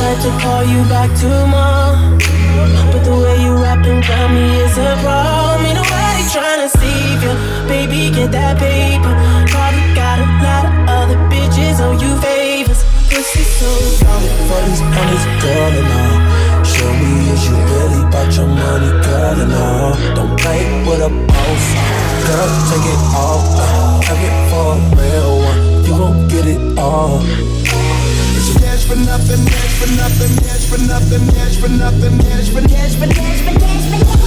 meant to call you back tomorrow, but the way you wrapping around me is a problem. Ain't nobody tryna save you, baby, get that paper. Probably got a lot of other bitches owe you favors. Pussy so long for these pennies, girl, and all. Show me, is you really about your money, girl, and all. Don't play with a boss, girl, take it all. Have it for a real one, you gon' get it all. Cash for nothing, cash for nothing, cash for nothing, cash for nothing, cash for nothing, cash for nothing.